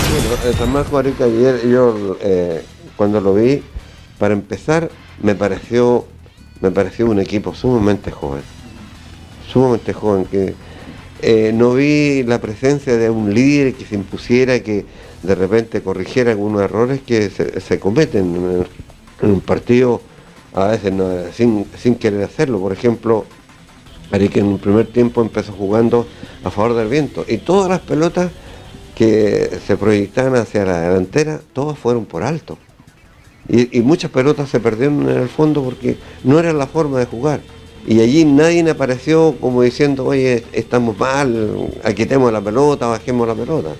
Bueno, San Marcos Arica ayer yo cuando lo vi, para empezar, me pareció un equipo sumamente joven, que no vi la presencia de un líder que se impusiera, que de repente corrigiera algunos errores que se cometen en un partido, a veces sin querer hacerlo. Por ejemplo, Arica en un primer tiempo empezó jugando a favor del viento y todas las pelotas que se proyectaban hacia la delantera, todas fueron por alto. Y muchas pelotas se perdieron en el fondo porque no era la forma de jugar. Y allí nadie apareció como diciendo, oye, estamos mal, quitemos la pelota, bajemos la pelota.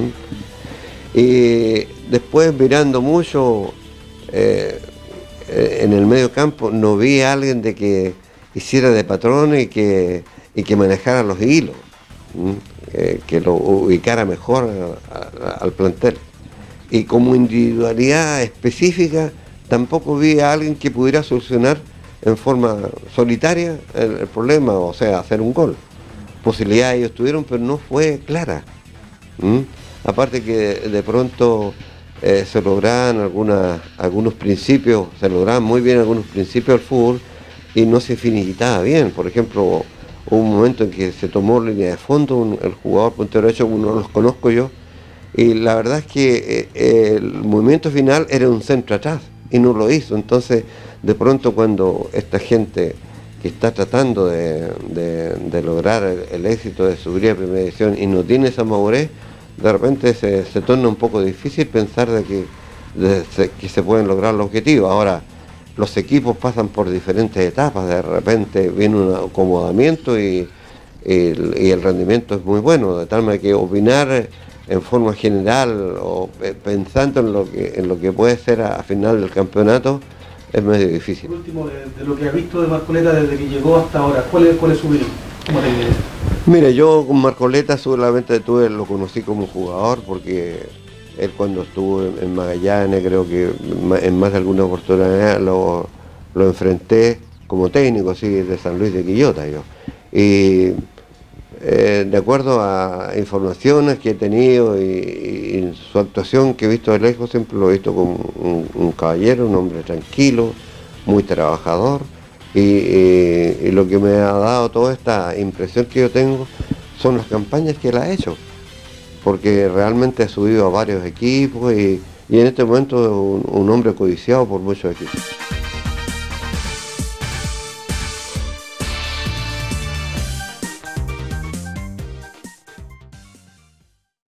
Y después mirando mucho en el medio campo, no vi a alguien de que hiciera de patrón y que manejara los hilos, que lo ubicara mejor al plantel. Y como individualidad específica, tampoco vi a alguien que pudiera solucionar en forma solitaria el problema, o sea, hacer un gol. Posibilidades ellos tuvieron, pero no fue clara. Aparte que de pronto se lograban algunos principios, se lograban muy bien algunos principios del fútbol y no se finiquitaba bien. Por ejemplo, hubo un momento en que se tomó línea de fondo el jugador puntero derecho, uno los conozco yo, y la verdad es que el movimiento final era un centro atrás y no lo hizo. Entonces, de pronto cuando esta gente que está tratando de lograr el éxito de subir a primera división y no tiene esa madurez, de repente se torna un poco difícil pensar que se pueden lograr los objetivos. Ahora, los equipos pasan por diferentes etapas, de repente viene un acomodamiento y el rendimiento es muy bueno, de tal manera que opinar en forma general o pensando en lo que puede ser a final del campeonato es medio difícil. Por último, de lo que ha visto de Marcoleta desde que llegó hasta ahora, ¿cuál es su opinión? ¿Cómo te ves? Mire, yo con Marcoleta solamente lo conocí como jugador porque él cuando estuvo en Magallanes, creo que en más de alguna oportunidad lo enfrenté como técnico, así, de San Luis de Quillota yo. Y de acuerdo a informaciones que he tenido y su actuación que he visto de lejos, siempre lo he visto como un caballero, un hombre tranquilo, muy trabajador, y lo que me ha dado toda esta impresión que yo tengo son las campañas que él ha hecho, porque realmente ha subido a varios equipos y en este momento es un hombre codiciado por muchos equipos.